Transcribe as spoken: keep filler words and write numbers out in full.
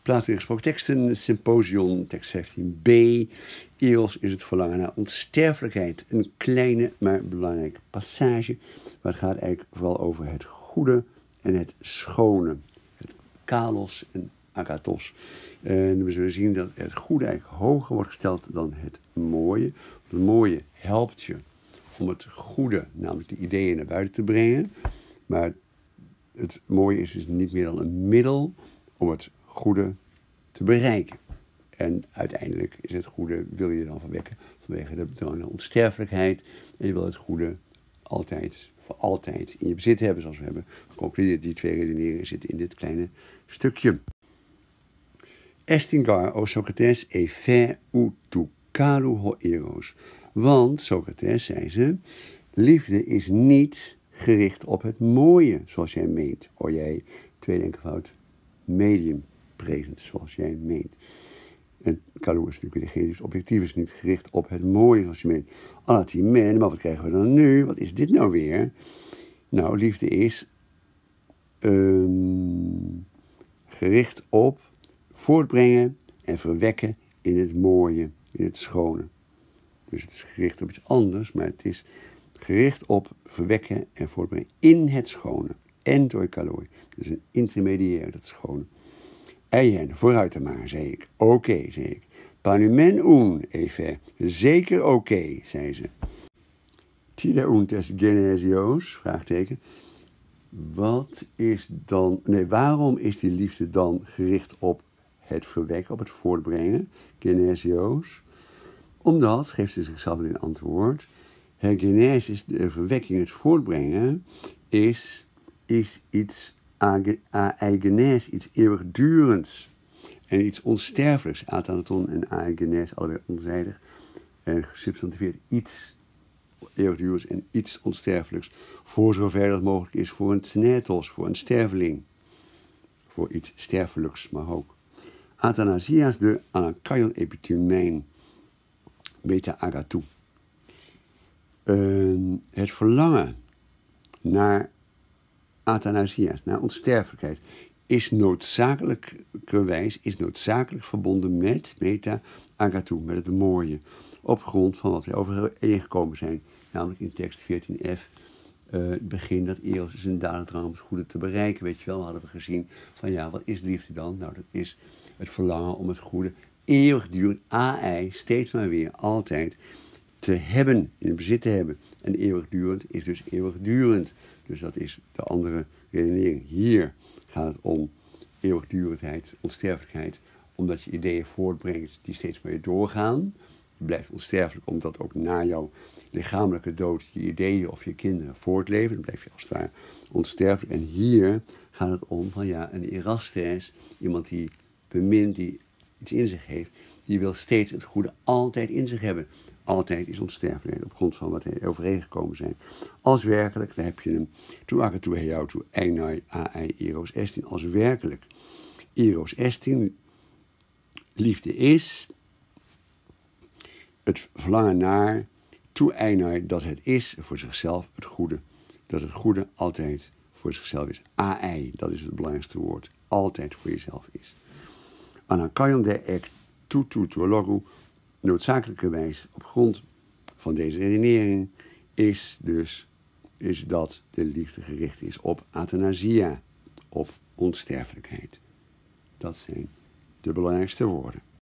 Plato in gesproken teksten, Symposion, tekst vijftien b. Eros is het verlangen naar onsterfelijkheid. Een kleine, maar belangrijke passage. Maar het gaat eigenlijk vooral over het goede en het schone. Het kalos en agathos. En we zullen zien dat het goede eigenlijk hoger wordt gesteld dan het mooie. Het mooie helpt je om het goede, namelijk de ideeën, naar buiten te brengen. Maar het mooie is dus niet meer dan een middel om het goede te bereiken. En uiteindelijk is het goede, wil je dan verwekken vanwege de drang naar onsterfelijkheid. En je wil het goede altijd, voor altijd in je bezit hebben, zoals we hebben geconcludeerd. Die twee redeneringen zitten in dit kleine stukje. Estingar, o Socrates, e fe u tu kalu ho eros. Want, Socrates, zei ze, liefde is niet gericht op het mooie, zoals jij meent. O jij, tweede enkelvoud, medium present, zoals jij meent. En kalu is natuurlijk degene die objectief is, niet gericht op het mooie, zoals je meent. Anatimen, maar wat krijgen we dan nu? Wat is dit nou weer? Nou, liefde is um, gericht op voortbrengen en verwekken in het mooie, in het schone. Dus het is gericht op iets anders, maar het is gericht op verwekken en voortbrengen in het schone. Entoi kaloi. Dus een intermediair, dat schone. Eien, vooruit dan maar, zei ik. Oké, okay, zei ik. Panumen un, Efe. Zeker oké, okay, zei ze. Tide untes genesios, vraagteken. Wat is dan, nee, waarom is die liefde dan gericht op het verwekken, op het voortbrengen? Genesios. Omdat, geeft ze zichzelf in antwoord, het genesis, de verwekking, het voortbrengen, is, is iets aeigenes, iets eeuwigdurends. En iets onsterfelijks. Athanaton en aeigenes, allebei onzijdig. En gesubstantiveerd iets eeuwigdurends en iets onsterfelijks. Voor zover dat mogelijk is voor een tsenetos, voor een sterveling. Voor iets sterfelijks, maar ook. Athanasias de anakaion epitumein. Beta agatou. Uh, het verlangen naar athanasias, naar onsterfelijkheid, is noodzakelijkerwijs, is noodzakelijk verbonden met meta agatou, met het mooie, op grond van wat we overeengekomen zijn, namelijk in tekst veertien f, uh, het begin dat Eros is een dadendrang om het goede te bereiken, weet je wel, hadden we gezien van ja, wat is liefde dan? Nou, dat is het verlangen om het goede eeuwigdurend, ai, steeds maar weer, altijd, te hebben, in het bezit te hebben. En eeuwigdurend is dus eeuwigdurend. Dus dat is de andere redenering. Hier gaat het om eeuwigdurendheid, onsterfelijkheid, omdat je ideeën voortbrengt die steeds maar weer doorgaan. Je blijft onsterfelijk omdat ook na jouw lichamelijke dood je ideeën of je kinderen voortleven. Dan blijf je als het ware onsterfelijk. En hier gaat het om van ja, een erastes, iemand die bemint, die iets in zich heeft, die wil steeds het goede altijd in zich hebben. Altijd is onsterfelijkheid op grond van wat hij overeengekomen zijn. Als werkelijk, dan heb je hem, toe agatou hejau toe einai ai eros estin, als werkelijk eros estin, liefde is, het verlangen naar, toe einai, dat het is voor zichzelf het goede. Dat het goede altijd voor zichzelf is. Ai, dat is het belangrijkste woord. Altijd voor jezelf is. Anakaion de ek tutu tuologu, noodzakelijkerwijs op grond van deze redenering, is dus is dat de liefde gericht is op athanasia, op onsterfelijkheid. Dat zijn de belangrijkste woorden.